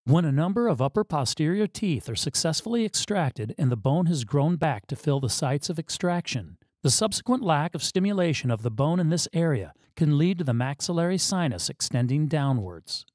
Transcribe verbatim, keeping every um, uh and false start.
When a number of upper posterior teeth are successfully extracted and the bone has grown back to fill the sites of extraction, the subsequent lack of stimulation of the bone in this area can lead to the maxillary sinus extending downwards.